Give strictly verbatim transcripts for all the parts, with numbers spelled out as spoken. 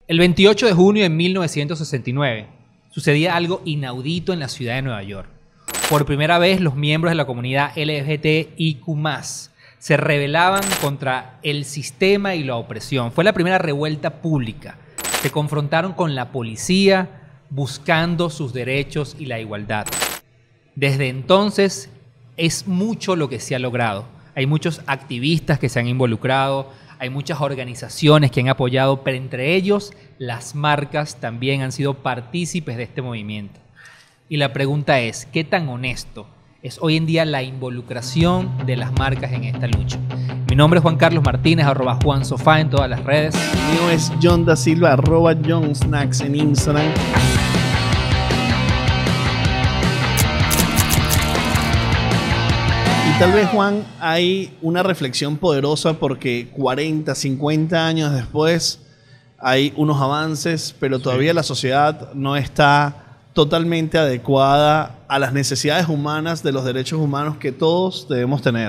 El veintiocho de junio de mil novecientos sesenta y nueve sucedía algo inaudito en la ciudad de Nueva York. Por primera vez, los miembros de la comunidad L G B T I Q más, se rebelaban contra el sistema y la opresión. Fue la primera revuelta pública. Se confrontaron con la policía buscando sus derechos y la igualdad. Desde entonces es mucho lo que se ha logrado. Hay muchos activistas que se han involucrado, hay muchas organizaciones que han apoyado, pero entre ellos las marcas también han sido partícipes de este movimiento. Y la pregunta es, ¿qué tan honesto es hoy en día la involucración de las marcas en esta lucha? Mi nombre es Juan Carlos Martínez, arroba Juan Sofá en todas las redes. El mío es John Da Silva, arroba John Snacks en Instagram. Y tal vez, Juan, hay una reflexión poderosa porque cuarenta, cincuenta años después hay unos avances, pero todavía sí. La sociedad no está totalmente adecuada a las necesidades humanas de los derechos humanos que todos debemos tener.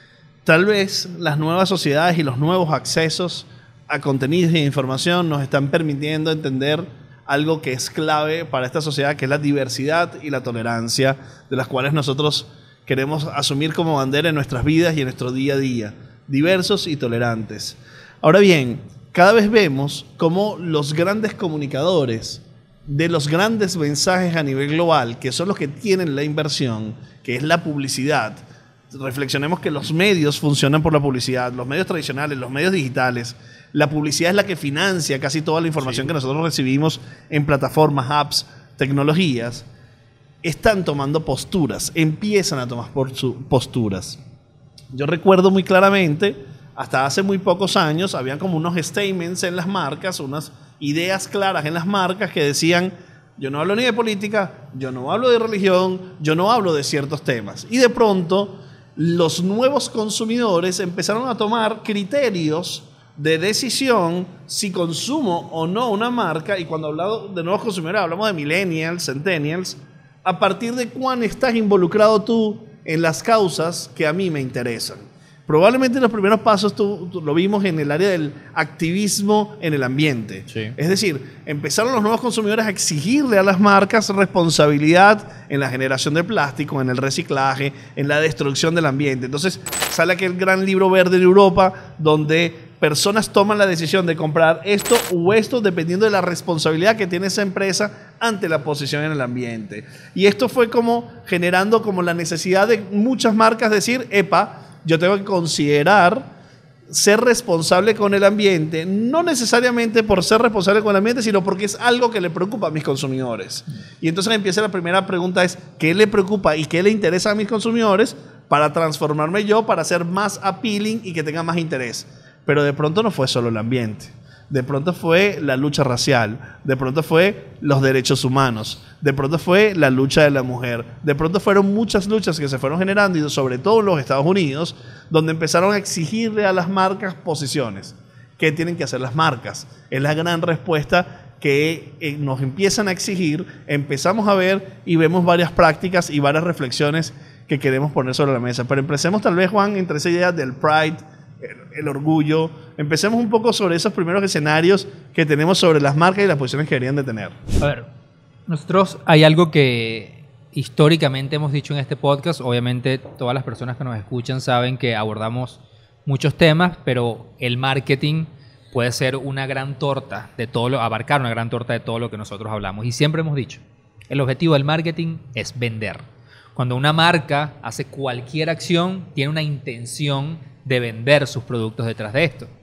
Tal vez las nuevas sociedades y los nuevos accesos a contenidos e información nos están permitiendo entender algo que es clave para esta sociedad, que es la diversidad y la tolerancia, de las cuales nosotros queremos asumir como bandera en nuestras vidas y en nuestro día a día, diversos y tolerantes. Ahora bien, cada vez vemos cómo los grandes comunicadores de los grandes mensajes a nivel global, que son los que tienen la inversión, que es la publicidad. Reflexionemos que los medios funcionan por la publicidad, los medios tradicionales, los medios digitales. La publicidad es la que financia casi toda la información sí. que nosotros recibimos en plataformas, apps, tecnologías. Están tomando posturas, empiezan a tomar posturas. Yo recuerdo muy claramente, hasta hace muy pocos años, había como unos statements en las marcas, unas ideas claras en las marcas que decían: yo no hablo ni de política, yo no hablo de religión, yo no hablo de ciertos temas. Y de pronto, los nuevos consumidores empezaron a tomar criterios de decisión si consumo o no una marca. Y cuando hablamos de nuevos consumidores, hablamos de millennials, centennials, a partir de cuán estás involucrado tú en las causas que a mí me interesan. Probablemente los primeros pasos tú, tú, lo vimos en el área del activismo en el ambiente. Sí. Es decir, empezaron los nuevos consumidores a exigirle a las marcas responsabilidad en la generación de plástico, en el reciclaje, en la destrucción del ambiente. Entonces sale aquel gran libro verde de Europa donde personas toman la decisión de comprar esto u esto dependiendo de la responsabilidad que tiene esa empresa ante la posición en el ambiente. Y esto fue como generando como la necesidad de muchas marcas decir: epa, yo tengo que considerar ser responsable con el ambiente, no necesariamente por ser responsable con el ambiente, sino porque es algo que le preocupa a mis consumidores. Y entonces empieza la primera pregunta: es ¿qué le preocupa y qué le interesa a mis consumidores para transformarme yo, para ser más appealing y que tenga más interés? Pero de pronto no fue solo el ambiente. De pronto fue la lucha racial, de pronto fue los derechos humanos, de pronto fue la lucha de la mujer, de pronto fueron muchas luchas que se fueron generando, y sobre todo en los Estados Unidos, donde empezaron a exigirle a las marcas posiciones. ¿Qué tienen que hacer las marcas? Es la gran respuesta que eh, nos empiezan a exigir, empezamos a ver y vemos varias prácticas y varias reflexiones que queremos poner sobre la mesa. Pero empecemos tal vez, Juan, entre esa idea del Pride, El, el orgullo. Empecemos un poco sobre esos primeros escenarios que tenemos sobre las marcas y las posiciones que deberían de tener. A ver, nosotros hay algo que históricamente hemos dicho en este podcast. Obviamente todas las personas que nos escuchan saben que abordamos muchos temas, pero el marketing puede ser una gran torta de todo lo, abarcar una gran torta de todo lo que nosotros hablamos. Y siempre hemos dicho, el objetivo del marketing es vender. Cuando una marca hace cualquier acción, tiene una intención de vender sus productos detrás de esto.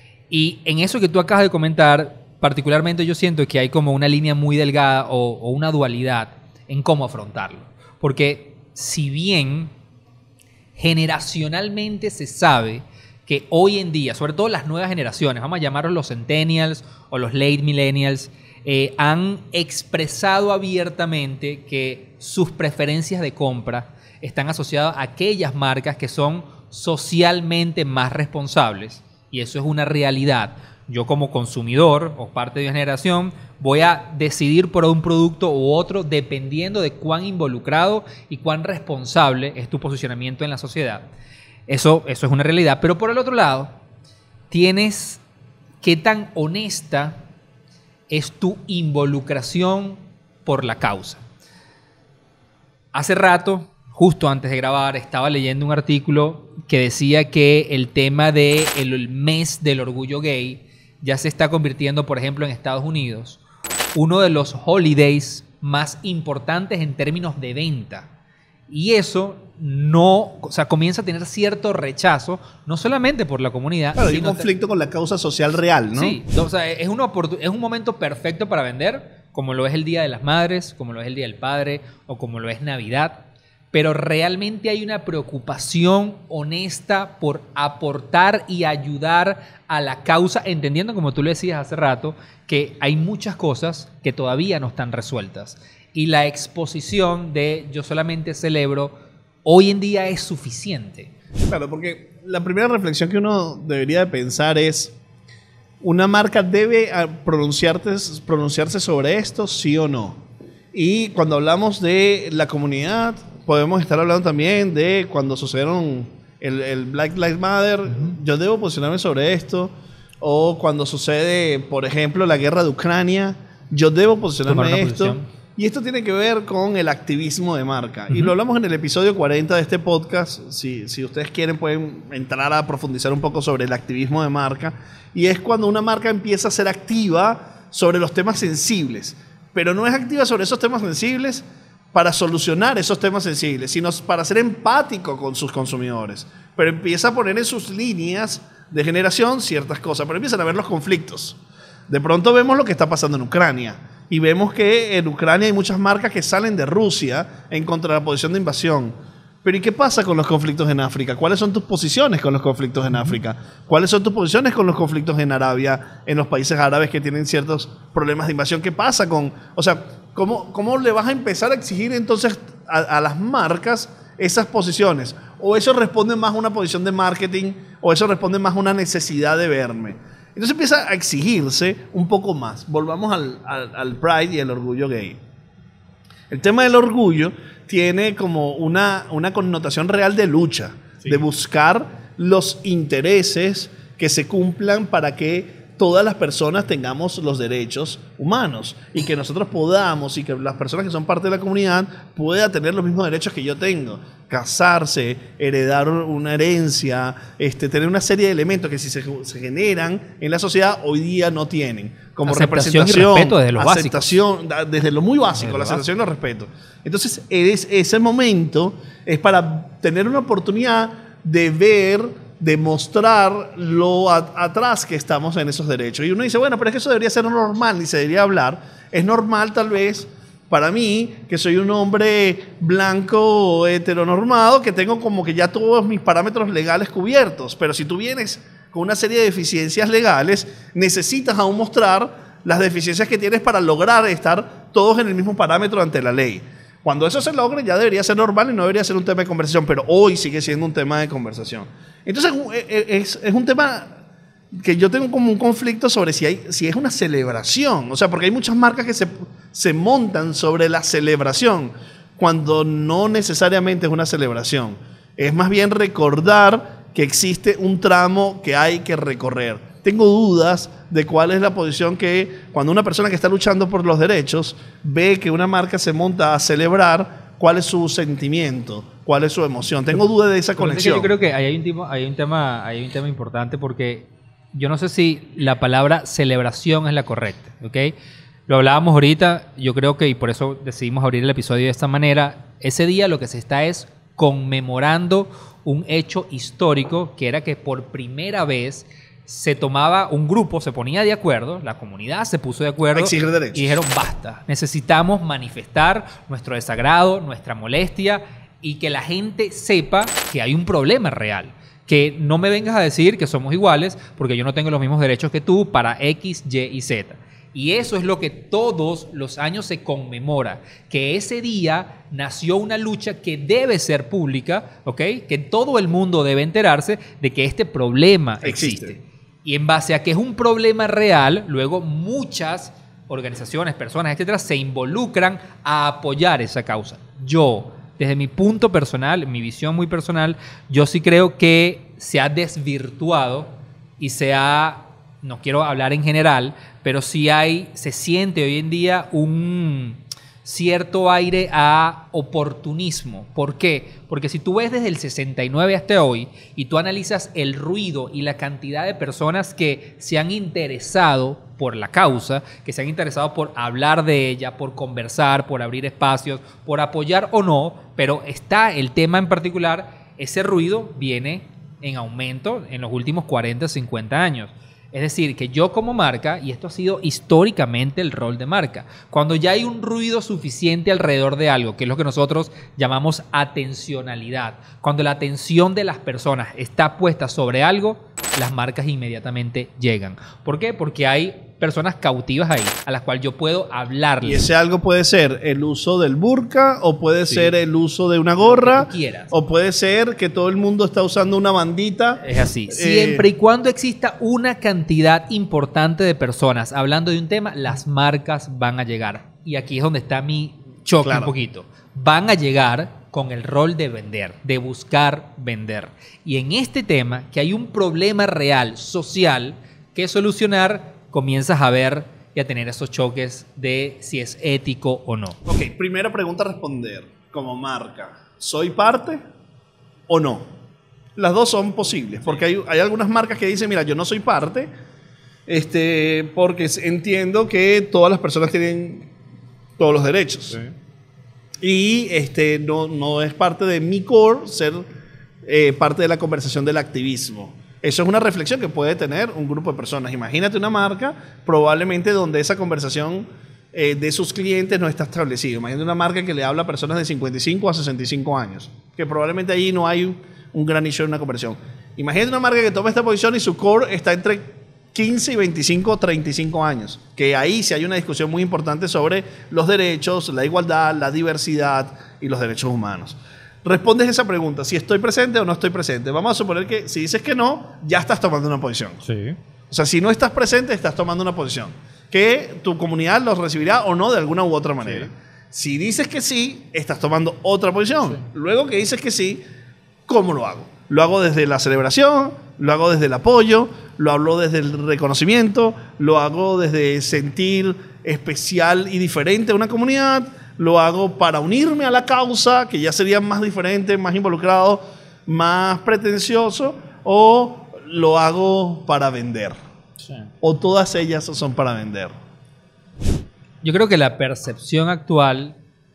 Y en eso que tú acabas de comentar, particularmente yo siento que hay como una línea muy delgada o, o una dualidad en cómo afrontarlo. Porque si bien generacionalmente se sabe que hoy en día, sobre todo las nuevas generaciones, vamos a llamarlos los centennials o los late millennials, eh, han expresado abiertamente que sus preferencias de compra están asociadas a aquellas marcas que son socialmente más responsables, y eso es una realidad. Yo como consumidor o parte de una generación voy a decidir por un producto u otro dependiendo de cuán involucrado y cuán responsable es tu posicionamiento en la sociedad. Eso, eso es una realidad. Pero por el otro lado, tienes qué tan honesta es tu involucración por la causa. Hace rato, justo antes de grabar, estaba leyendo un artículo que decía que el tema del el mes del orgullo gay ya se está convirtiendo, por ejemplo, en Estados Unidos, uno de los holidays más importantes en términos de venta. Y eso no, o sea, comienza a tener cierto rechazo, no solamente por la comunidad. Claro, hay un sino conflicto con la causa social real, ¿no? Sí, o sea, es, una es un momento perfecto para vender, como lo es el Día de las Madres, como lo es el Día del Padre o como lo es Navidad. Pero realmente hay una preocupación honesta por aportar y ayudar a la causa, entendiendo, como tú le decías hace rato, que hay muchas cosas que todavía no están resueltas. Y la exposición de yo solamente celebro, hoy en día es suficiente. Claro, porque la primera reflexión que uno debería de pensar es, ¿una marca debe pronunciarse, pronunciarse sobre esto, sí o no? Y cuando hablamos de la comunidad, podemos estar hablando también de cuando sucedieron el, el Black Lives Matter, uh-huh. yo debo posicionarme sobre esto, o cuando sucede, por ejemplo, la guerra de Ucrania, yo debo posicionarme en esto. Posición. Y esto tiene que ver con el activismo de marca. Uh-huh. Y lo hablamos en el episodio cuarenta de este podcast. Si, si ustedes quieren, pueden entrar a profundizar un poco sobre el activismo de marca. Y es cuando una marca empieza a ser activa sobre los temas sensibles. Pero no es activa sobre esos temas sensibles para solucionar esos temas sensibles, sino para ser empático con sus consumidores. Pero empieza a poner en sus líneas de generación ciertas cosas, pero empiezan a ver los conflictos. De pronto vemos lo que está pasando en Ucrania y vemos que en Ucrania hay muchas marcas que salen de Rusia en contra de la posición de invasión. Pero ¿y qué pasa con los conflictos en África? ¿Cuáles son tus posiciones con los conflictos en África? ¿Cuáles son tus posiciones con los conflictos en Arabia, en los países árabes que tienen ciertos problemas de invasión? ¿Qué pasa con...? O sea, ¿cómo, cómo le vas a empezar a exigir entonces a, a las marcas esas posiciones? ¿O eso responde más a una posición de marketing? ¿O eso responde más a una necesidad de verme? Entonces empieza a exigirse un poco más. Volvamos al, al, al Pride y el orgullo gay. El tema del orgullo tiene como una, una connotación real de lucha, sí. de buscar los intereses que se cumplan para que todas las personas tengamos los derechos humanos y que nosotros podamos y que las personas que son parte de la comunidad puedan tener los mismos derechos que yo tengo. Casarse, heredar una herencia, este, tener una serie de elementos que si se, se generan en la sociedad hoy día no tienen. Como aceptación representación, y respeto desde lo aceptación, básico. desde lo muy básico, la aceptación y el respeto. Entonces, es, ese momento es para tener una oportunidad de ver, de mostrar lo a, atrás que estamos en esos derechos. Y uno dice, bueno, pero es que eso debería ser normal, ni se debería hablar. Es normal tal vez para mí, que soy un hombre blanco heteronormado, que tengo como que ya todos mis parámetros legales cubiertos. Pero si tú vienes con una serie de deficiencias legales, necesitas aún mostrar las deficiencias que tienes para lograr estar todos en el mismo parámetro ante la ley. Cuando eso se logre ya debería ser normal y no debería ser un tema de conversación, pero hoy sigue siendo un tema de conversación. Entonces es, es un tema que yo tengo como un conflicto sobre si, hay, si es una celebración, o sea, porque hay muchas marcas que se, se montan sobre la celebración, cuando no necesariamente es una celebración. Es más bien recordar que existe un tramo que hay que recorrer. Tengo dudas de cuál es la posición que cuando una persona que está luchando por los derechos ve que una marca se monta a celebrar, cuál es su sentimiento, cuál es su emoción. Tengo dudas de esa conexión. Yo creo que ahí hay un tema, hay un tema, hay un tema importante porque yo no sé si la palabra celebración es la correcta, ¿ok? Lo hablábamos ahorita, yo creo que, y por eso decidimos abrir el episodio de esta manera, ese día lo que se está es conmemorando un hecho histórico que era que por primera vez se tomaba un grupo, se ponía de acuerdo, la comunidad se puso de acuerdo exigir derechos. Y dijeron basta, necesitamos manifestar nuestro desagrado, nuestra molestia y que la gente sepa que hay un problema real. Que no me vengas a decir que somos iguales porque yo no tengo los mismos derechos que tú para X, Y y Z. Y eso es lo que todos los años se conmemora, que ese día nació una lucha que debe ser pública, ¿ok? Que todo el mundo debe enterarse de que este problema existe. existe. Y en base a que es un problema real, luego muchas organizaciones, personas, etcétera, se involucran a apoyar esa causa. Yo, desde mi punto personal, mi visión muy personal, yo sí creo que se ha desvirtuado y se ha no quiero hablar en general, pero sí hay, se siente hoy en día un cierto aire a oportunismo. ¿Por qué? Porque si tú ves desde el sesenta y nueve hasta hoy y tú analizas el ruido y la cantidad de personas que se han interesado por la causa, que se han interesado por hablar de ella, por conversar, por abrir espacios, por apoyar o no, pero está el tema en particular, ese ruido viene en aumento en los últimos cuarenta, cincuenta años. Es decir, que yo como marca, y esto ha sido históricamente el rol de marca, cuando ya hay un ruido suficiente alrededor de algo, que es lo que nosotros llamamos atencionalidad, cuando la atención de las personas está puesta sobre algo, las marcas inmediatamente llegan. ¿Por qué? Porque hay personas cautivas ahí, a las cuales yo puedo hablarles. Y ese algo puede ser el uso del burka, o puede Sí. ser el uso de una gorra, Lo que tú quieras. o puede ser que todo el mundo está usando una bandita. Es así. Eh, Siempre y cuando exista una cantidad importante de personas hablando de un tema, las marcas van a llegar. Y aquí es donde está mi choque Claro. un poquito. Van a llegar con el rol de vender, de buscar vender. Y en este tema, que hay un problema real, social, que solucionar, comienzas a ver y a tener esos choques de si es ético o no. Ok, primera pregunta a responder. Como marca, ¿soy parte o no? Las dos son posibles, porque hay, hay algunas marcas que dicen, mira, yo no soy parte, este, porque entiendo que todas las personas tienen todos los derechos. Y este, no, no es parte de mi core ser eh, parte de la conversación del activismo. Eso es una reflexión que puede tener un grupo de personas. Imagínate una marca probablemente donde esa conversación eh, de sus clientes no está establecida. Imagínate una marca que le habla a personas de cincuenta y cinco a sesenta y cinco años, que probablemente allí no hay un, un gran issue en una conversión. Imagínate una marca que toma esta posición y su core está entre quince y veinticinco o treinta y cinco años, que ahí sí hay una discusión muy importante sobre los derechos, la igualdad, la diversidad y los derechos humanos. Respondes esa pregunta, si estoy presente o no estoy presente. Vamos a suponer que si dices que no, ya estás tomando una posición. Sí. O sea, si no estás presente, estás tomando una posición que tu comunidad los recibirá o no de alguna u otra manera. Sí. Si dices que sí, estás tomando otra posición. Sí. Luego que dices que sí, ¿cómo lo hago? Lo hago desde la celebración, lo hago desde el apoyo, lo hablo desde el reconocimiento, lo hago desde sentir especial y diferente a una comunidad, lo hago para unirme a la causa, que ya sería más diferente, más involucrado, más pretencioso, o lo hago para vender. Sí. O todas ellas son para vender. Yo creo que la percepción actual,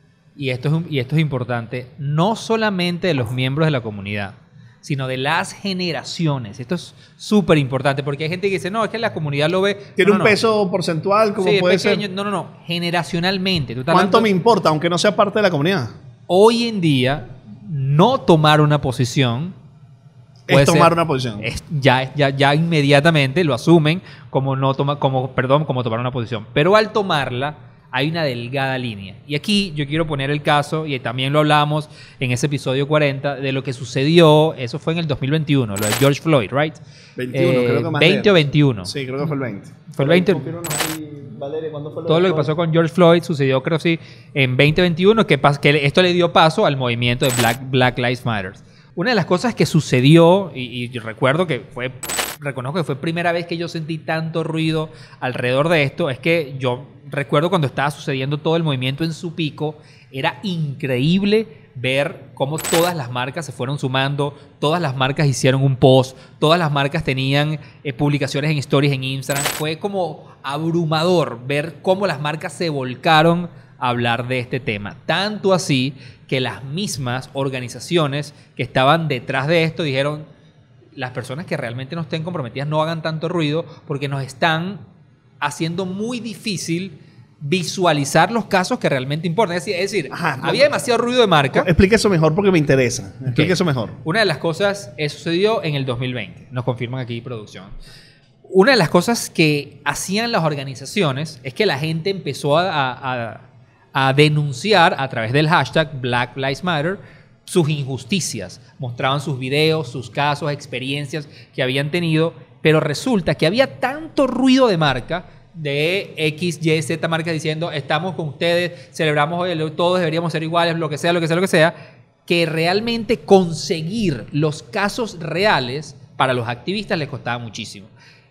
y esto es, un- y esto es importante, no solamente de los miembros de la comunidad, sino de las generaciones. Esto es súper importante, porque hay gente que dice, no, es que la comunidad lo ve... ¿Tiene No, un no, no. peso porcentual? ¿Cómo Sí, es puede pequeño. ser? No, no, no. Generacionalmente. Tú estás ¿Cuánto hablando- me importa, aunque no sea parte de la comunidad? Hoy en día, no tomar una posición... puede Es tomar ser- una posición. es- ya, ya, ya inmediatamente lo asumen como, no toma, como, perdón, como tomar una posición. Pero al tomarla, hay una delgada línea. Y aquí yo quiero poner el caso, y también lo hablamos en ese episodio cuarenta, de lo que sucedió, eso fue en el dos mil veintiuno, lo de George Floyd, ¿right? veintiuno, Eh, creo que más veinte de- o veintiuno. Sí, creo que fue el veinte. Fue el veinte. Confírmanos ahí, Valeria, ¿cuándo fue Todo lo que pasó con George Floyd sucedió, creo sí, en veinte veintiuno, que, pas- que esto le dio paso al movimiento de Black, Black Lives Matter. Una de las cosas que sucedió, y, y recuerdo que fue, reconozco que fue primera vez que yo sentí tanto ruido alrededor de esto, es que yo recuerdo cuando estaba sucediendo todo el movimiento en su pico, era increíble ver cómo todas las marcas se fueron sumando, todas las marcas hicieron un post, todas las marcas tenían eh, publicaciones en stories en Instagram. Fue como abrumador ver cómo las marcas se volcaron a hablar de este tema. Tanto así que las mismas organizaciones que estaban detrás de esto dijeron, las personas que realmente no estén comprometidas no hagan tanto ruido porque nos están haciendo muy difícil visualizar los casos que realmente importan. Es decir, es decir Ajá, no, había demasiado ruido de marca. Explique eso mejor porque me interesa. Explique Ok. eso mejor. Una de las cosas, eso sucedió en el dos mil veinte, nos confirman aquí producción. Una de las cosas que hacían las organizaciones es que la gente empezó a, a- a denunciar a través del hashtag Black Lives Matter sus injusticias. Mostraban sus videos, sus casos, experiencias que habían tenido, pero resulta que había tanto ruido de marca de X, Y, Z marcas diciendo estamos con ustedes, celebramos hoy, todos deberíamos ser iguales, lo que sea, lo que sea, lo que sea, que realmente conseguir los casos reales para los activistas les costaba muchísimo.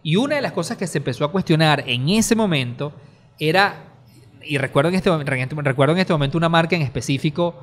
Y una de las cosas que se empezó a cuestionar en ese momento era, y recuerdo en este, recuerdo en este momento una marca en específico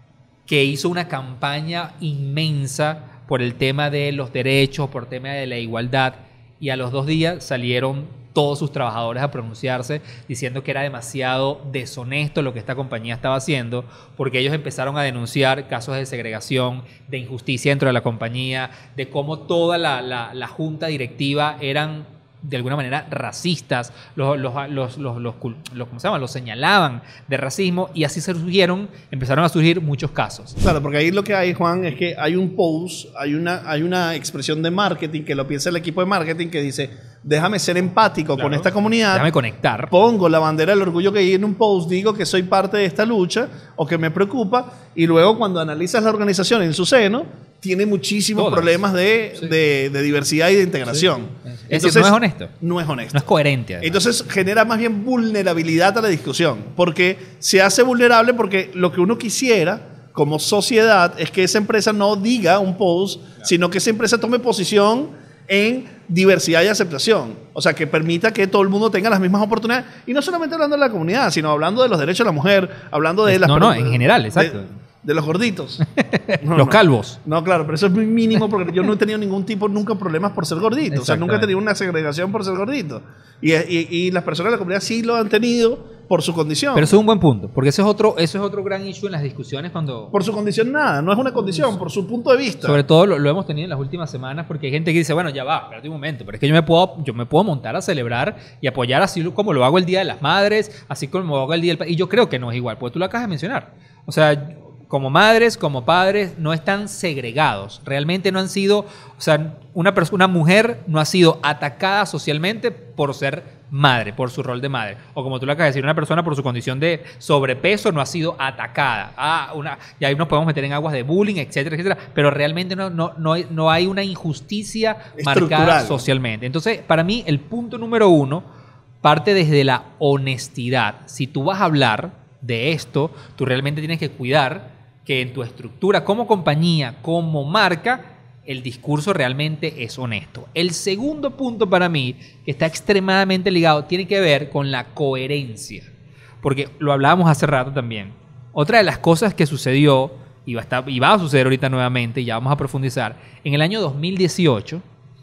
que hizo una campaña inmensa por el tema de los derechos, por el tema de la igualdad, y a los dos días salieron todos sus trabajadores a pronunciarse diciendo que era demasiado deshonesto lo que esta compañía estaba haciendo, porque ellos empezaron a denunciar casos de segregación, de injusticia dentro de la compañía, de cómo toda la, la, la junta directiva eran de alguna manera racistas, los, los, los, los, los, los, ¿cómo se llama? Los señalaban de racismo, y así surgieron, empezaron a surgir muchos casos. Claro, porque ahí lo que hay, Juan, es que hay un post, hay una, hay una expresión de marketing que lo piensa el equipo de marketing que dice, déjame ser empático Claro. con esta comunidad. Déjame conectar. Pongo la bandera del orgullo gay en un post, digo que soy parte de esta lucha o que me preocupa, y luego cuando analizas la organización en su seno, tiene muchísimos Todas. problemas de, Sí. de, de diversidad y de integración. Sí. Es decir, no es honesto. No es honesto. No es coherente. además. Entonces genera más bien vulnerabilidad a la discusión, porque se hace vulnerable porque lo que uno quisiera como sociedad es que esa empresa no diga un post, claro, sino que esa empresa tome posición en diversidad y aceptación. O sea, que permita que todo el mundo tenga las mismas oportunidades. Y no solamente hablando de la comunidad, sino hablando de los derechos de la mujer, hablando de las... No, no, en general, exacto. De, de los gorditos. No, Los no. calvos. No, claro, pero eso es muy mínimo porque yo no he tenido ningún tipo, nunca problemas por ser gordito. O sea, nunca he tenido una segregación por ser gordito. Y, y, y las personas de la comunidad sí lo han tenido por su condición. Pero eso es un buen punto, porque eso es otro, eso es otro gran issue en las discusiones cuando... Por su condición nada, no es una condición, por su punto de vista. Sobre todo lo, lo hemos tenido en las últimas semanas, porque hay gente que dice, bueno, ya va, espérate un momento, pero es que yo me puedo, yo me puedo montar a celebrar y apoyar así como lo hago el Día de las Madres, así como lo hago el Día del Padre. Y yo creo que no es igual, porque tú lo acabas de mencionar. O sea, como madres, como padres, no están segregados. Realmente no han sido, o sea, una, una mujer no ha sido atacada socialmente por ser madre, por su rol de madre. O como tú lo acabas de decir, una persona por su condición de sobrepeso no ha sido atacada. Ah, una, y ahí nos podemos meter en aguas de bullying, etcétera, etcétera. Pero realmente no, no, no, hay, no hay una injusticia marcada socialmente. Entonces, para mí, el punto número uno parte desde la honestidad. Si tú vas a hablar de esto, tú realmente tienes que cuidar que en tu estructura como compañía, como marca, el discurso realmente es honesto. El segundo punto para mí, que está extremadamente ligado, tiene que ver con la coherencia. Porque lo hablábamos hace rato también. Otra de las cosas que sucedió, y va a, estar, y va a suceder ahorita nuevamente, y ya vamos a profundizar, en el año dos mil dieciocho,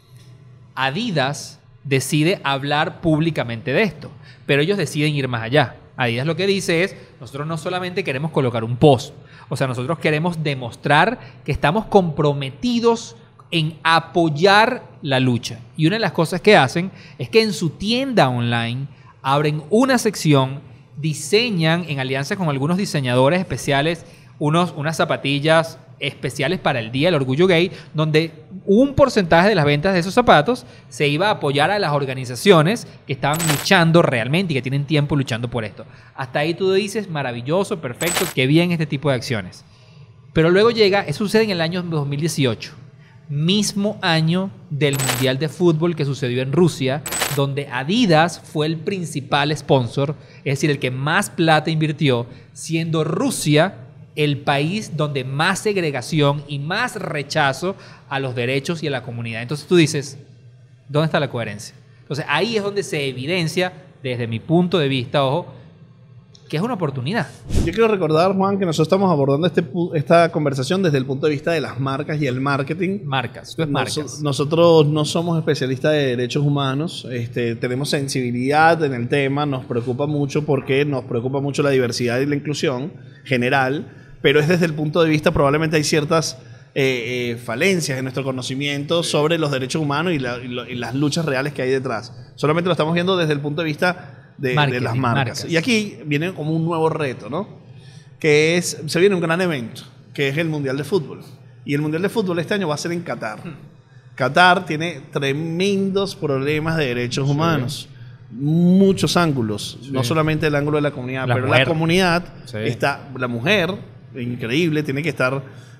Adidas decide hablar públicamente de esto, pero ellos deciden ir más allá. Adidas lo que dice es, nosotros no solamente queremos colocar un post, o sea, nosotros queremos demostrar que estamos comprometidos en apoyar la lucha. Y una de las cosas que hacen es que en su tienda online abren una sección, diseñan en alianza con algunos diseñadores especiales unos, unas zapatillas especiales para el Día del Orgullo Gay, donde un porcentaje de las ventas de esos zapatos se iba a apoyar a las organizaciones que estaban luchando realmente y que tienen tiempo luchando por esto. Hasta ahí tú dices, maravilloso, perfecto, qué bien este tipo de acciones. Pero luego llega, eso sucede en el año dos mil dieciocho, mismo año del Mundial de Fútbol que sucedió en Rusia, donde Adidas fue el principal sponsor, es decir, el que más plata invirtió, siendo Rusia el país donde más segregación y más rechazo a los derechos y a la comunidad. Entonces tú dices, ¿dónde está la coherencia? Entonces ahí es donde se evidencia, desde mi punto de vista, ojo, que es una oportunidad. Yo quiero recordar, Juan, que nosotros estamos abordando este, esta conversación desde el punto de vista de las marcas y el marketing. Marcas, tú es marcas. Nos, nosotros no somos especialistas de derechos humanos, este, tenemos sensibilidad en el tema, nos preocupa mucho porque nos preocupa mucho la diversidad y la inclusión general, pero es desde el punto de vista, probablemente hay ciertas eh, eh, falencias en nuestro conocimiento sobre los derechos humanos y, la, y, lo, y las luchas reales que hay detrás. Solamente lo estamos viendo desde el punto de vista de, de las marcas. marcas. Y aquí viene como un nuevo reto, ¿no? Que es, se viene un gran evento, que es el Mundial de Fútbol. Y el Mundial de Fútbol este año va a ser en Qatar. Qatar tiene tremendos problemas de derechos sí. humanos. Muchos ángulos. Sí. No solamente el ángulo de la comunidad, la pero mujer. la comunidad sí. está, la mujer, increíble, tiene que estar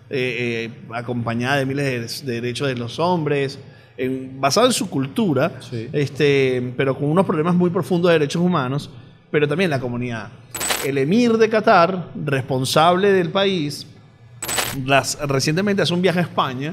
eh, eh, acompañada de miles de, de derechos de los hombres, en, basado en su cultura, sí. este, pero con unos problemas muy profundos de derechos humanos, pero también la comunidad. El emir de Qatar, responsable del país, las, recientemente hace un viaje a España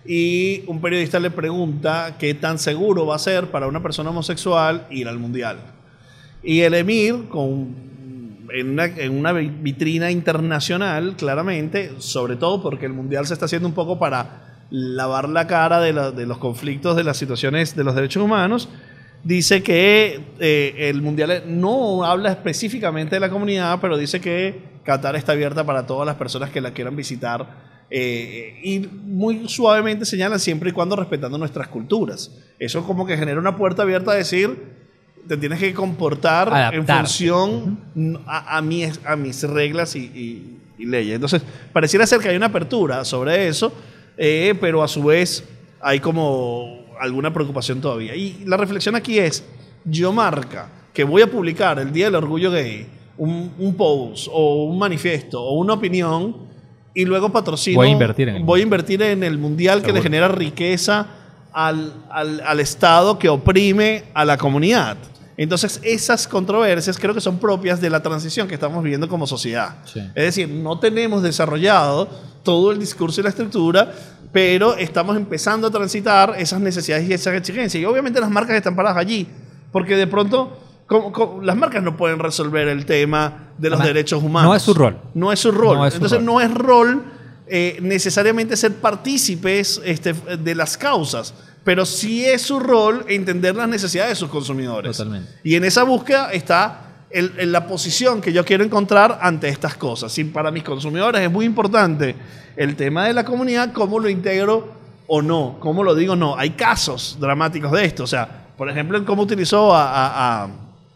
y un periodista le pregunta qué tan seguro va a ser para una persona homosexual ir al mundial. Y el emir, con, en, una, en una vitrina internacional, claramente, sobre todo porque el mundial se está haciendo un poco para lavar la cara de, la, de los conflictos, de las situaciones de los derechos humanos, dice que eh, el mundial no habla específicamente de la comunidad, pero dice que Qatar está abierta para todas las personas que la quieran visitar. Eh, y muy suavemente señalan siempre y cuando respetando nuestras culturas. Eso como que genera una puerta abierta a decir, te tienes que comportar adaptarte en función uh-huh. a, a, mis, a mis reglas y, y, y leyes. Entonces, pareciera ser que hay una apertura sobre eso, eh, pero a su vez hay como alguna preocupación todavía. Y la reflexión aquí es, yo marca que voy a publicar el Día del Orgullo Gay, un, un post o un manifiesto o una opinión, y luego patrocino, voy a invertir en el, voy a invertir en el mundial. Seguro. Que le genera riqueza al, al, al Estado que oprime a la comunidad. Entonces esas controversias creo que son propias de la transición que estamos viviendo como sociedad. Sí. Es decir, no tenemos desarrollado todo el discurso y la estructura, pero estamos empezando a transitar esas necesidades y esas exigencias. Y obviamente las marcas están paradas allí, porque de pronto como, como, las marcas no pueden resolver el tema de los Además, derechos humanos. No es su rol. No es su rol. No es su Entonces rol. no es rol eh, necesariamente ser partícipes este, de las causas, pero sí es su rol entender las necesidades de sus consumidores. Totalmente. Y en esa búsqueda está el, el, la posición que yo quiero encontrar ante estas cosas. Si para mis consumidores es muy importante el tema de la comunidad, ¿cómo lo integro o no? ¿Cómo lo digo no? Hay casos dramáticos de esto. O sea, por ejemplo, cómo utilizó a, a, a,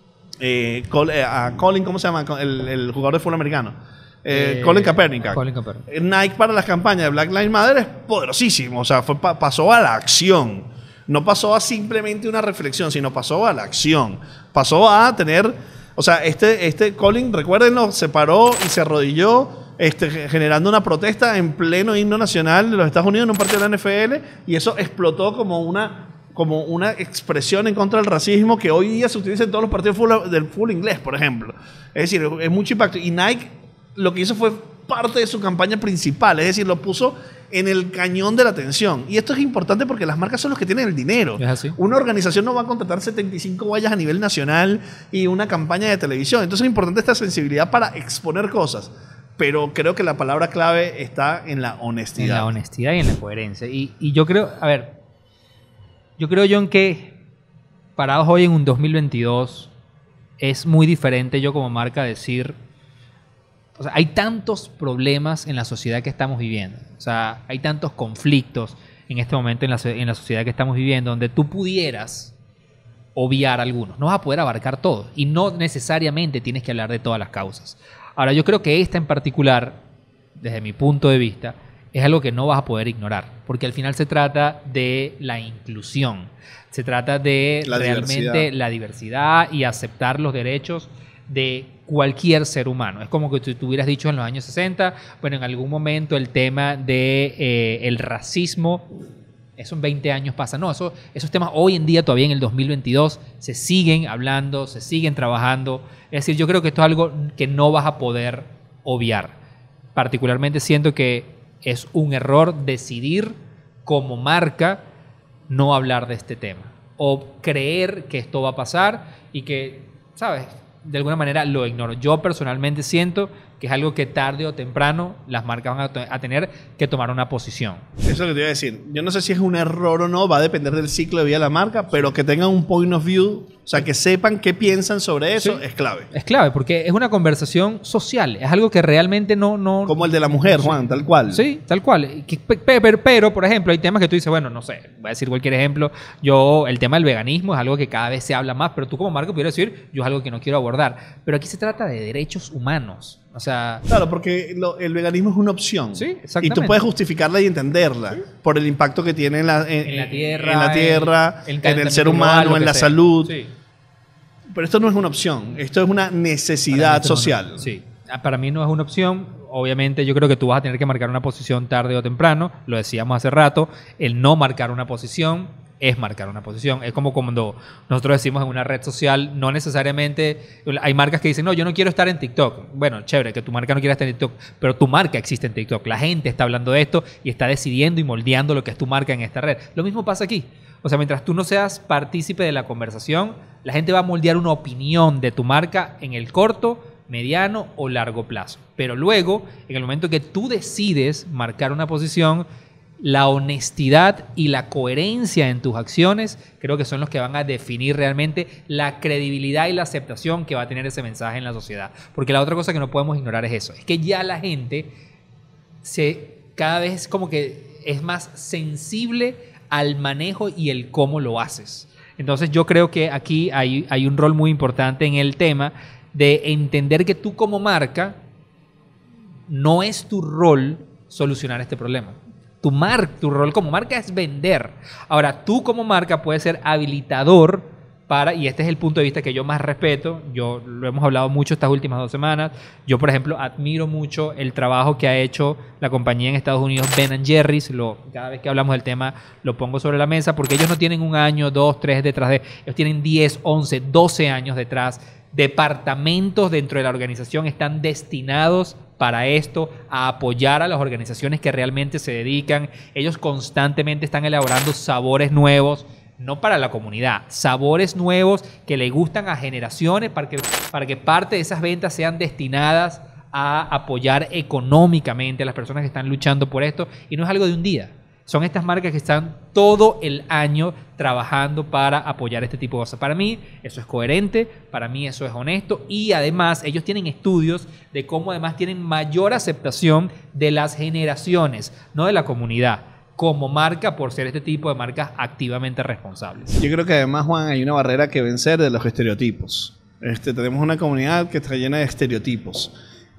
eh, a Colin, ¿cómo se llama? El, el jugador de fútbol americano. Eh, eh, Colin Kaepernick. Colin Kaepernick. Nike para las campañas de Black Lives Matter es poderosísimo. O sea, fue, pasó a la acción. No pasó a simplemente una reflexión, sino pasó a la acción. Pasó a tener... O sea, este, este Colin, recuérdenlo, se paró y se arrodilló este, generando una protesta en pleno himno nacional de los Estados Unidos en un partido de la N F L, y eso explotó como una, como una expresión en contra del racismo que hoy día se utiliza en todos los partidos del fútbol inglés, por ejemplo. Es decir, es mucho impacto. Y Nike lo que hizo fue parte de su campaña principal, es decir, lo puso en el cañón de la atención. Y esto es importante porque las marcas son los que tienen el dinero. ¿Es así? Una organización no va a contratar setenta y cinco vallas a nivel nacional y una campaña de televisión. Entonces es importante esta sensibilidad para exponer cosas. Pero creo que la palabra clave está en la honestidad. En la honestidad y en la coherencia. Y, y yo creo, a ver, yo creo, John, que parados hoy en un dos mil veintidós es muy diferente yo como marca decir... O sea, hay tantos problemas en la sociedad que estamos viviendo. O sea, hay tantos conflictos en este momento en la, en la sociedad que estamos viviendo donde tú pudieras obviar algunos. No vas a poder abarcar todo y no necesariamente tienes que hablar de todas las causas. Ahora, yo creo que esta en particular, desde mi punto de vista, es algo que no vas a poder ignorar, porque al final se trata de la inclusión. Se trata de la realmente diversidad. la diversidad y aceptar los derechos de cualquier ser humano. Es como que tú, tú hubieras dicho en los años sesenta, bueno, en algún momento el tema de eh, el racismo, eso en veinte años pasa. No, eso, esos temas hoy en día, todavía en el dos mil veintidós, se siguen hablando, se siguen trabajando. Es decir, yo creo que esto es algo que no vas a poder obviar. Particularmente siento que es un error decidir como marca no hablar de este tema o creer que esto va a pasar y que, ¿sabes?, de alguna manera lo ignoro. Yo personalmente siento que es algo que tarde o temprano las marcas van a, a tener que tomar una posición. Eso es lo que te iba a decir. Yo no sé si es un error o no, va a depender del ciclo de vida de la marca, pero que tengan un point of view, o sea, que sepan qué piensan sobre eso, sí, es clave. Es clave, porque es una conversación social, es algo que realmente no... no Como el de la mujer, Juan, sí, tal cual. Sí, tal cual. Pero, pero, por ejemplo, hay temas que tú dices, bueno, no sé, voy a decir cualquier ejemplo. Yo, el tema del veganismo es algo que cada vez se habla más, pero tú como marca pudieras decir, yo es algo que no quiero abordar. Pero aquí se trata de derechos humanos. O sea, claro, porque lo, el veganismo es una opción. Sí, exactamente. Y tú puedes justificarla y entenderla, ¿sí?, por el impacto que tiene en la, en, en la tierra, en, la tierra, en, en el ser humano, global, en la sea. salud. Sí. Pero esto no es una opción, esto es una necesidad social. Una, sí, para mí no es una opción. Obviamente yo creo que tú vas a tener que marcar una posición tarde o temprano. Lo decíamos hace rato, el no marcar una posición es marcar una posición. Es como cuando nosotros decimos en una red social, no necesariamente, hay marcas que dicen, no, yo no quiero estar en TikTok. Bueno, chévere, que tu marca no quiera estar en TikTok, pero tu marca existe en TikTok. La gente está hablando de esto y está decidiendo y moldeando lo que es tu marca en esta red. Lo mismo pasa aquí. O sea, mientras tú no seas partícipe de la conversación, la gente va a moldear una opinión de tu marca en el corto, mediano o largo plazo. Pero luego, en el momento que tú decides marcar una posición, la honestidad y la coherencia en tus acciones creo que son los que van a definir realmente la credibilidad y la aceptación que va a tener ese mensaje en la sociedad. Porque la otra cosa que no podemos ignorar es eso. Es que ya la gente se, cada vez como que es más sensible al manejo y el cómo lo haces. Entonces yo creo que aquí hay, hay un rol muy importante en el tema de entender que tú como marca no es tu rol solucionar este problema. Tu, mar, tu rol como marca es vender. Ahora, tú como marca puedes ser habilitador para, y este es el punto de vista que yo más respeto, yo lo hemos hablado mucho estas últimas dos semanas, yo por ejemplo admiro mucho el trabajo que ha hecho la compañía en Estados Unidos, Ben and Jerry's, lo, cada vez que hablamos del tema lo pongo sobre la mesa, porque ellos no tienen un año, dos, tres detrás de, ellos tienen diez, once, doce años detrás, departamentos dentro de la organización están destinados para esto, a apoyar a las organizaciones que realmente se dedican. Ellos constantemente están elaborando sabores nuevos, no para la comunidad, sabores nuevos que le gustan a generaciones para que, para que parte de esas ventas sean destinadas a apoyar económicamente a las personas que están luchando por esto. Y no es algo de un día. Son estas marcas que están todo el año trabajando para apoyar este tipo de cosas. Para mí eso es coherente, para mí eso es honesto y además ellos tienen estudios de cómo además tienen mayor aceptación de las generaciones, no de la comunidad, como marca por ser este tipo de marcas activamente responsables. Yo creo que además, Juan, hay una barrera que vencer de los estereotipos. Este, tenemos una comunidad que está llena de estereotipos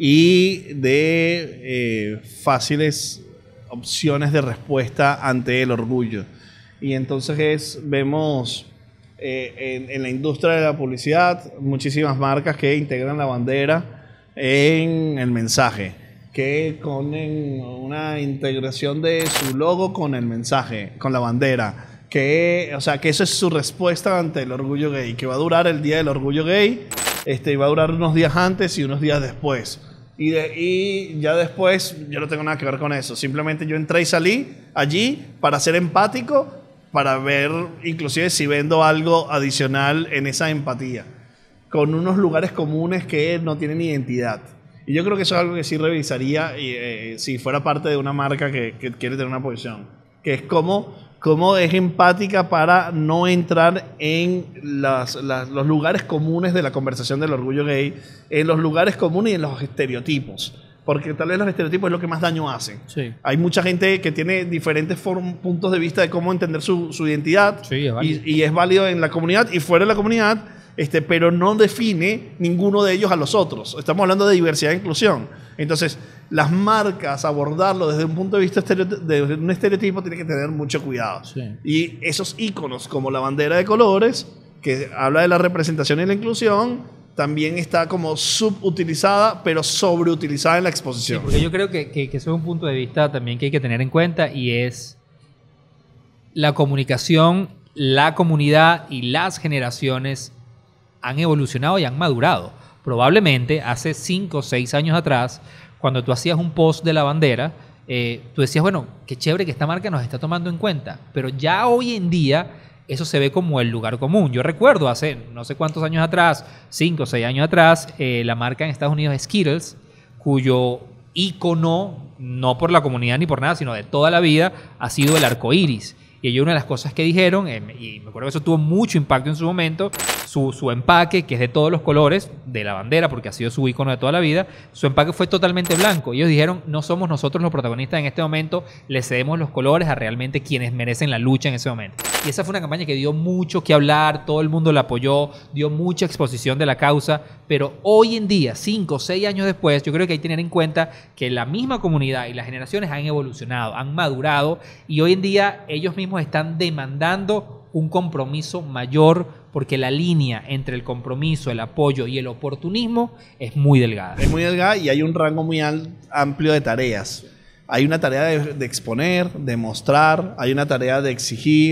y de eh, fáciles opciones de respuesta ante el orgullo. Y entonces es, vemos eh, en, en la industria de la publicidad muchísimas marcas que integran la bandera en el mensaje, que ponen una integración de su logo con el mensaje, con la bandera, que, o sea, que eso es su respuesta ante el orgullo gay, que va a durar el día del orgullo gay, este, y va a durar unos días antes y unos días después. Y, de, y ya después yo no tengo nada que ver con eso. Simplemente yo entré y salí allí para ser empático, para ver inclusive si vendo algo adicional en esa empatía, con unos lugares comunes que no tienen identidad. Y yo creo que eso es algo que sí revisaría y, eh, si fuera parte de una marca que, que quiere tener una posición. Que es cómo, cómo es empática para no entrar en las, las, los lugares comunes de la conversación del orgullo gay, en los lugares comunes y en los estereotipos. Porque tal vez los estereotipos es lo que más daño hacen. Sí. Hay mucha gente que tiene diferentes puntos de vista de cómo entender su, su identidad. Sí, es válido. Y, y es válido en la comunidad y fuera de la comunidad, este, pero no define ninguno de ellos a los otros. Estamos hablando de diversidad e inclusión. Entonces, las marcas, abordarlo desde un punto de vista de un estereotipo, tiene que tener mucho cuidado. Sí. Y esos íconos, como la bandera de colores, que habla de la representación y la inclusión, también está como subutilizada, pero sobreutilizada en la exposición. Sí, porque yo creo que, que, que eso es un punto de vista también que hay que tener en cuenta, y es la comunicación, la comunidad y las generaciones han evolucionado y han madurado. Probablemente hace cinco o seis años atrás, cuando tú hacías un post de la bandera, eh, tú decías, bueno, qué chévere que esta marca nos está tomando en cuenta. Pero ya hoy en día eso se ve como el lugar común. Yo recuerdo hace no sé cuántos años atrás, cinco o seis años atrás, eh, la marca en Estados Unidos Skittles, cuyo ícono, no por la comunidad ni por nada, sino de toda la vida, ha sido el arco iris. Y ellos, una de las cosas que dijeron, eh, y me acuerdo que eso tuvo mucho impacto en su momento, su, su empaque, que es de todos los colores de la bandera, porque ha sido su icono de toda la vida, su empaque fue totalmente blanco. Y ellos dijeron, no somos nosotros los protagonistas en este momento, le cedemos los colores a realmente quienes merecen la lucha en ese momento. Y esa fue una campaña que dio mucho que hablar, todo el mundo la apoyó, dio mucha exposición de la causa, pero hoy en día, cinco o seis años después, yo creo que hay que tener en cuenta que la misma comunidad y las generaciones han evolucionado, han madurado, y hoy en día ellos mismos están demandando un compromiso mayor, porque la línea entre el compromiso, el apoyo y el oportunismo es muy delgada. Es muy delgada y hay un rango muy amplio de tareas. Hay una tarea de, de exponer, de mostrar, hay una tarea de exigir,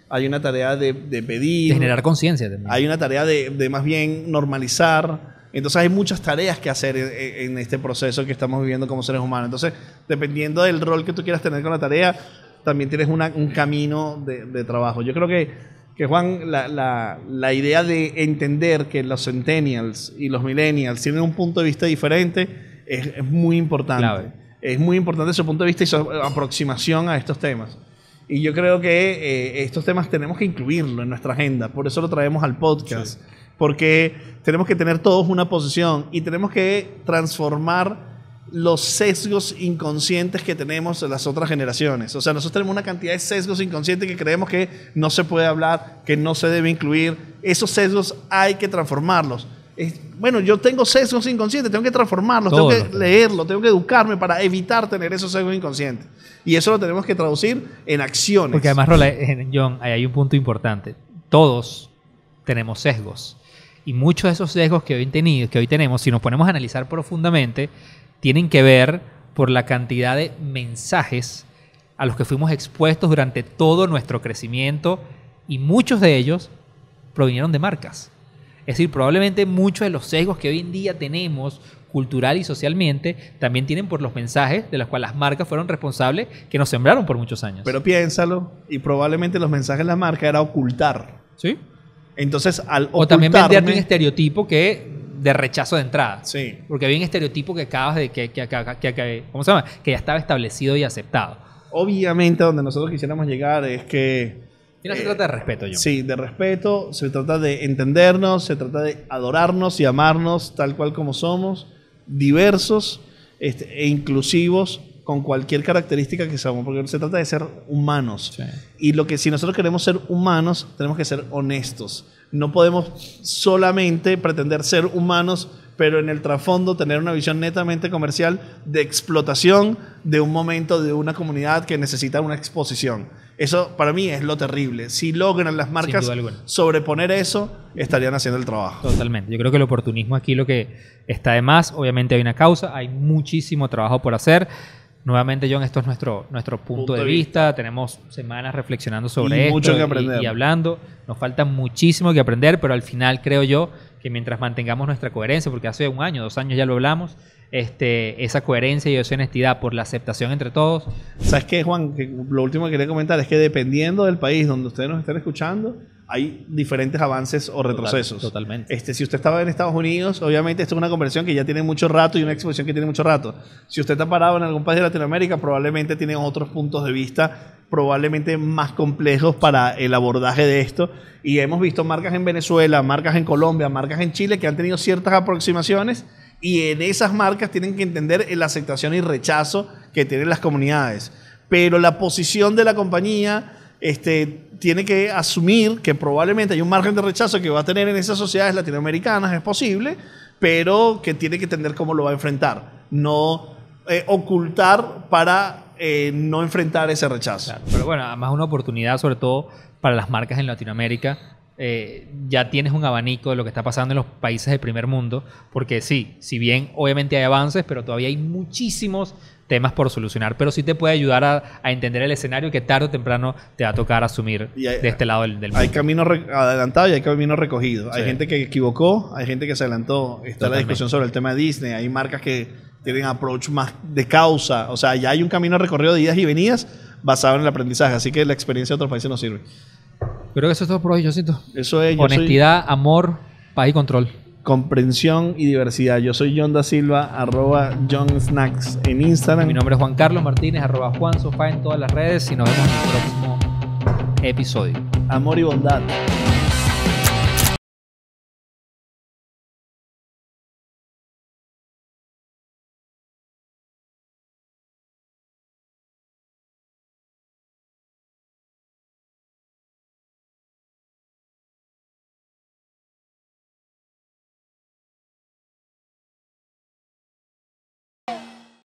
hay una tarea de, de pedir. De generar conciencia también. Hay una tarea de, de más bien normalizar. Entonces hay muchas tareas que hacer en, en este proceso que estamos viviendo como seres humanos. Entonces, dependiendo del rol que tú quieras tener con la tarea, también tienes una, un camino de, de trabajo. Yo creo que, que Juan, la, la, la idea de entender que los centennials y los millennials tienen un punto de vista diferente es, es muy importante. Clave. Es muy importante su punto de vista y su aproximación a estos temas. Y yo creo que eh, estos temas tenemos que incluirlo en nuestra agenda. Por eso lo traemos al podcast. Sí. Porque tenemos que tener todos una posición y tenemos que transformar los sesgos inconscientes que tenemos en las otras generaciones. O sea, nosotros tenemos una cantidad de sesgos inconscientes que creemos que no se puede hablar, que no se debe incluir. Esos sesgos hay que transformarlos. Es, bueno, yo tengo sesgos inconscientes, tengo que transformarlos, Todo tengo que leerlo, tengo que educarme para evitar tener esos sesgos inconscientes. Y eso lo tenemos que traducir en acciones. Porque además, Rola, John, ahí hay un punto importante. Todos tenemos sesgos. Y muchos de esos sesgos que hoy, tenido, que hoy tenemos, si nos ponemos a analizar profundamente, tienen que ver por la cantidad de mensajes a los que fuimos expuestos durante todo nuestro crecimiento, y muchos de ellos provinieron de marcas. Es decir, probablemente muchos de los sesgos que hoy en día tenemos cultural y socialmente también tienen por los mensajes de los cuales las marcas fueron responsables, que nos sembraron por muchos años. Pero piénsalo, y probablemente los mensajes de la marca era ocultar. ¿Sí? Entonces, al o también venderte un estereotipo que de rechazo de entrada. Sí. Porque había un estereotipo que acabas de que, que, que, que, que ¿cómo se llama? Que ya estaba establecido y aceptado. Obviamente, donde nosotros quisiéramos llegar es que y no eh, se trata de respeto, John. Sí, de respeto. Se trata de entendernos, se trata de adorarnos y amarnos tal cual como somos, diversos este, e inclusivos, con cualquier característica que seamos, porque se trata de ser humanos. Sí. Y lo que si nosotros queremos ser humanos, tenemos que ser honestos. No podemos solamente pretender ser humanos, pero en el trasfondo tener una visión netamente comercial de explotación de un momento, de una comunidad que necesita una exposición. Eso para mí es lo terrible. Si logran las marcas sobreponer eso, estarían haciendo el trabajo. Totalmente. Yo creo que el oportunismo aquí lo que está de más, obviamente hay una causa, hay muchísimo trabajo por hacer. Nuevamente, John, esto es nuestro, nuestro punto, punto de, de vista. vista. Tenemos semanas reflexionando sobre y esto mucho que aprender. Y, y hablando. Nos falta muchísimo que aprender, pero al final creo yo que mientras mantengamos nuestra coherencia, porque hace un año, dos años ya lo hablamos, este, esa coherencia y esa honestidad por la aceptación entre todos. ¿Sabes qué, Juan? Que lo último que quería comentar es que dependiendo del país donde ustedes nos estén escuchando, hay diferentes avances o retrocesos. Total, totalmente. Este, si usted estaba en Estados Unidos, obviamente esto es una conversión que ya tiene mucho rato y una exposición que tiene mucho rato. Si usted está parado en algún país de Latinoamérica, probablemente tiene otros puntos de vista, probablemente más complejos para el abordaje de esto. Y hemos visto marcas en Venezuela, marcas en Colombia, marcas en Chile que han tenido ciertas aproximaciones, y en esas marcas tienen que entender la aceptación y rechazo que tienen las comunidades. Pero la posición de la compañía este, tiene que asumir que probablemente hay un margen de rechazo que va a tener en esas sociedades latinoamericanas, es posible, pero que tiene que entender cómo lo va a enfrentar. No eh, ocultar para eh, no enfrentar ese rechazo. Claro, pero bueno, además una oportunidad sobre todo para las marcas en Latinoamérica. Eh, ya tienes un abanico de lo que está pasando en los países del primer mundo, porque sí, si bien obviamente hay avances, pero todavía hay muchísimos temas por solucionar, pero sí te puede ayudar a, a entender el escenario que tarde o temprano te va a tocar asumir hay, de este lado del, del mundo. Hay camino adelantado y hay camino recogido. Sí. Hay gente que equivocó, hay gente que se adelantó. Está Totalmente. La discusión sobre el tema de Disney, hay marcas que tienen approach más de causa, o sea, ya hay un camino recorrido de idas y venidas basado en el aprendizaje, así que la experiencia de otros países no sirve. Creo que eso es todo por hoy, Josito. Eso es. Honestidad, soy... amor, paz y control. Comprensión y diversidad. Yo soy John da Silva, arroba John Snacks en Instagram. Mi nombre es Juan Carlos Martínez, arroba Juan Sofá en todas las redes, y nos vemos en el próximo episodio. Amor y bondad.